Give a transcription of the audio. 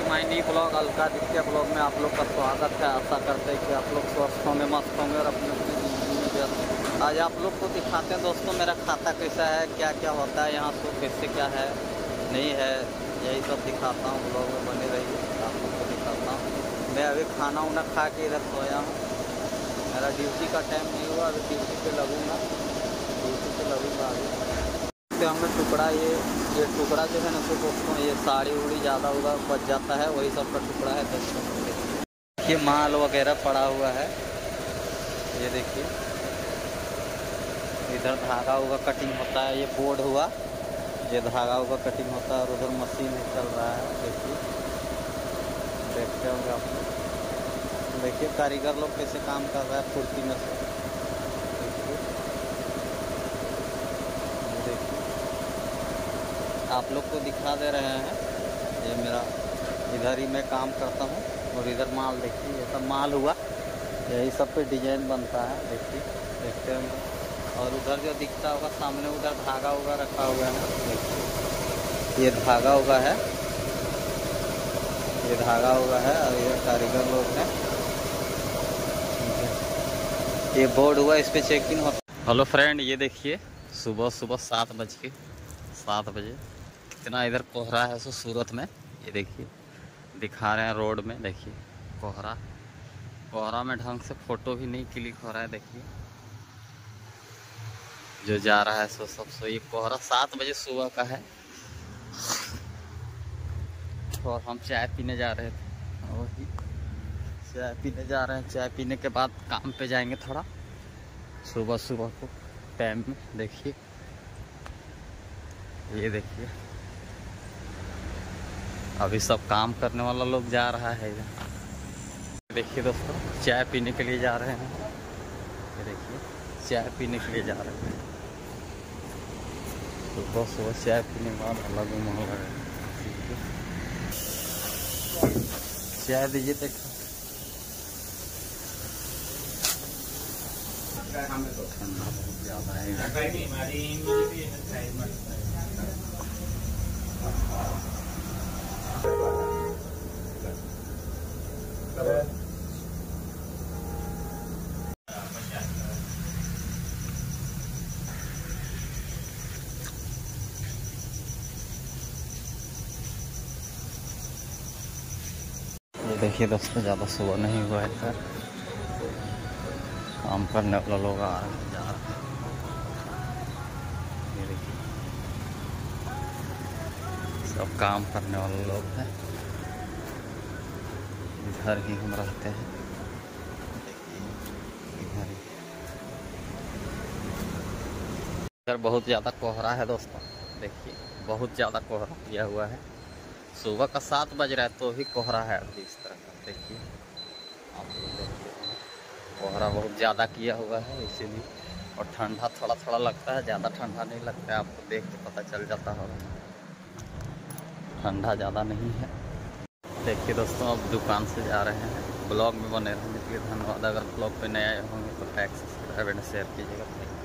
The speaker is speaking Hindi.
My new blog Alkaditya blog में आप लोग का स्वागत है। आशा करते हैं कि आप लोग स्वस्थ होंगे, मस्त होंगे और अपनी अपनी ज़िंदगी में व्यस्त। आज आप लोग को दिखाते हैं दोस्तों मेरा खाता कैसा है, क्या क्या होता है यहाँ, सो कैसे क्या है नहीं है, यही सब दिखाता हूँ। ब्लॉग में बने रहिए, आप लोग को दिखाता हूँ। मैं अभी खाना उना खा के इधर सोया हूँ। मेरा ड्यूटी का टाइम नहीं हुआ, अभी ड्यूटी पे लगूँगा, अभी हमें टुकड़ा ये टुकड़ा जो है ना तो दोस्तों ये साड़ी उड़ी ज़्यादा होगा बच जाता है, वही सब का टुकड़ा है दोस्तों। देखिए माल वगैरह पड़ा हुआ है, ये देखिए इधर धागा होगा कटिंग होता है, ये बोर्ड हुआ, ये धागा होगा कटिंग होता है और उधर मशीन चल रहा है। देखिए देखते होंगे आप लोग, देखिए कारीगर लोग कैसे काम कर रहा है फुर्ती में से। देखिए आप लोग को दिखा दे रहे हैं, ये मेरा इधर ही मैं काम करता हूँ और इधर माल देखिए ये सब माल हुआ, यही सब पे डिजाइन बनता है। देखिए देखते हैं और उधर जो दिखता होगा सामने उधर धागा होगा रखा हुआ है, देखिए ये धागा होगा है, ये धागा होगा है और ये कारीगर लोग हैं, ये बोर्ड हुआ इस पर चेकिंग होता। हेलो फ्रेंड, ये देखिए सुबह 7 बजे कितना इधर कोहरा है सो सूरत में। ये देखिए दिखा रहे हैं रोड में, देखिए कोहरा में ढंग से फोटो भी नहीं क्लिक हो रहा है। देखिए जो जा रहा है सो ये कोहरा 7 बजे सुबह का है और हम चाय पीने जा रहे थे, वही चाय पीने जा रहे हैं। चाय पीने के बाद काम पे जाएंगे थोड़ा सुबह को टाइम में। देखिए ये देखिए अभी सब काम करने वाला लोग जा रहा है इधर। देखिए दोस्तों चाय पीने के लिए जा रहे हैं, ये देखिए चाय पीने के लिए जा रहे हैं। सुबह चाय पीने के बाद अलग ही माहौल है। चाय दीजिए देखो, ठंडा बहुत ज़्यादा है। ये देखिए दोस्तों ज़्यादा सुबह नहीं हुआ है सर, काम करने वाला लोग आ रहे हैं जा रहे हैं। ये देखिए सब काम करने वाले लोग हैं, इधर ही हम रहते हैं। इधर बहुत ज़्यादा कोहरा है दोस्तों, देखिए बहुत ज़्यादा कोहरा किया हुआ है। सुबह का 7 बज रहा है तो भी कोहरा है अभी इस तरह का। देखिए आप लोग देखिए कोहरा बहुत ज़्यादा किया हुआ है इसीलिए, और ठंडा थोड़ा थोड़ा लगता है, ज़्यादा ठंडा नहीं लगता है, आपको देख के पता चल जाता होगा ठंडा ज़्यादा नहीं है। देखिए दोस्तों अब दुकान से जा रहे हैं। ब्लॉग में बने रहने के लिए धन्यवाद। अगर ब्लॉग पे नए आए होंगे तो लाइक सब्सक्राइब एंड शेयर कीजिएगा।